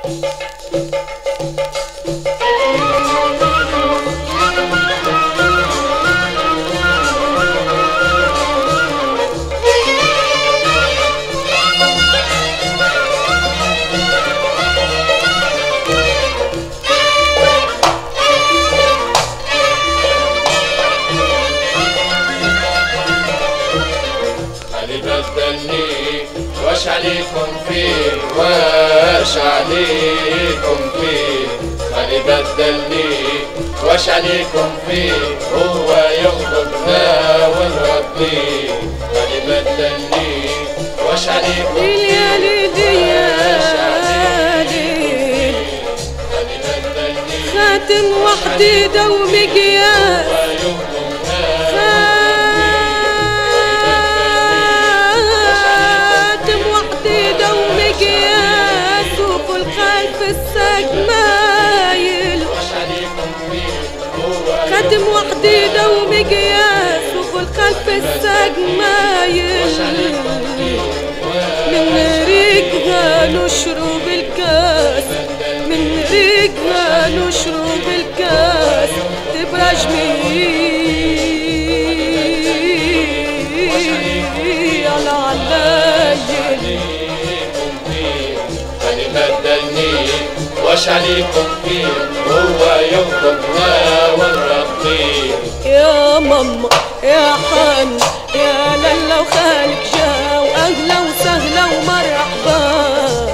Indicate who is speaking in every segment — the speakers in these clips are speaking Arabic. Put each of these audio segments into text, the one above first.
Speaker 1: واش عليكم فيه واش عليكم فيه خلي بدلني واش عليكم فيه هو يغضبنا ونرضيه خلي بدلني واش عليكم فيه واش عليكم خلي بدلني
Speaker 2: خاتم وحديدة ومقياس خاتم وحديدة ومقياس وكل خلف الساق مايل من ريقها نشرب الكاس من ريقها نشرب الكاس تبرج على علايل
Speaker 1: خلي بدلني واش عليكم فيه هو يغضبنا ونرضيه
Speaker 2: يا ماما يا حن يا لالا وخالك جا واهلا وسهلا ومرحبا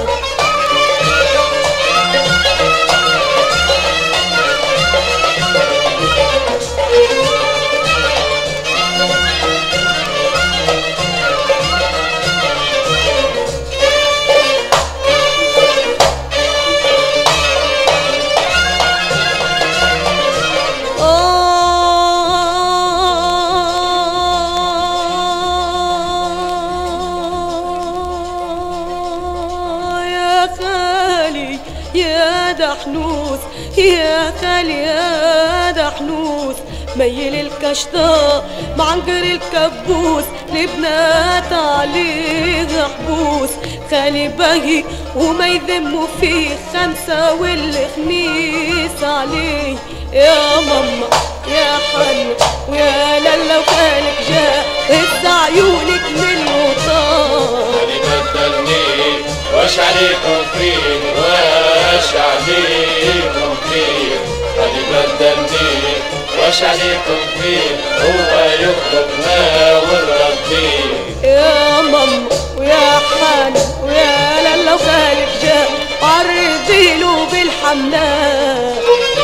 Speaker 2: يا دحنوس يا خالي يا دحنوس ميل الكشطة معنقر الكبوس لبنات عليه حبوس خالي باهي وما يذموا فيه خمسة والخميس عليه يا ماما يا حن ويا لالا وخالك جا هز عيونك من الوطان
Speaker 1: خلي بدلني واش عليكم فيه واش عليكم فيه خلي بدلني واش عليكم فيه هو يغضبنا ونرضيه
Speaker 2: يا ماما ويا حانا ويا لالا وخالك جا عرضيله بالحمام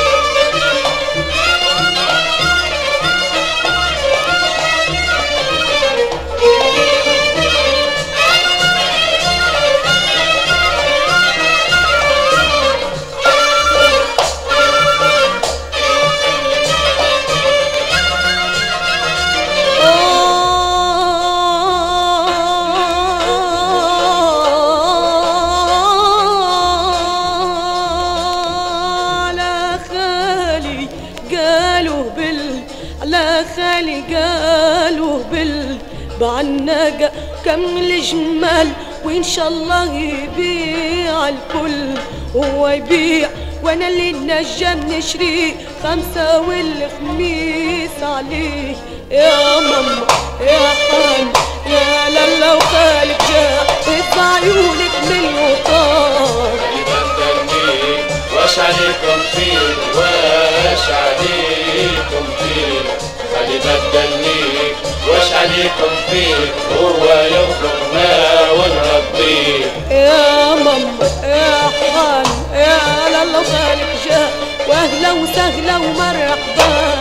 Speaker 2: على خالي قالوا بالعناقة كمل جمال وإن شاء الله يبيع الكل هو يبيع وانا اللي نجم نشري خمسة والخميس عليه يا ماما يا حان يا لالا وخالك جا هز عيونك من الوطان
Speaker 1: واش عليكم فيه واش عليكم فيه خلي بدلني واش عليكم فيه هو يغضبنا ونرضيه
Speaker 2: يا ماما يا حان يا لالا وخالك جا واهلا وسهلا ومرحبا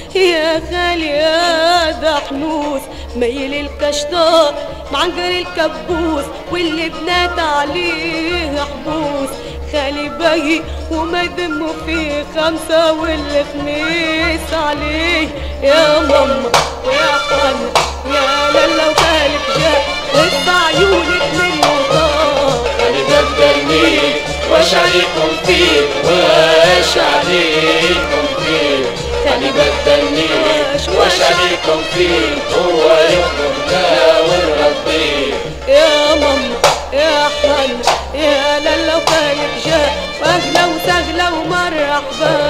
Speaker 2: يا خالي يا دحنوس ميل الكشطار معنجر الكبوس واللي بنات عليه حبوس خالي باي وما يدموا فيه خمسة والخميس عليه يا ماما ويا خالي يا لالا وخالك جاء وانت عيونك من وطار
Speaker 1: خالي بدلني واش عليكم فيه واش عليكم فيه خالي بدلني واش عليكم فيه هو يخدمنا ونربيه
Speaker 2: يا ماما يا حن يا لالا وخالك جاء واهلا وسهلا ومرحبا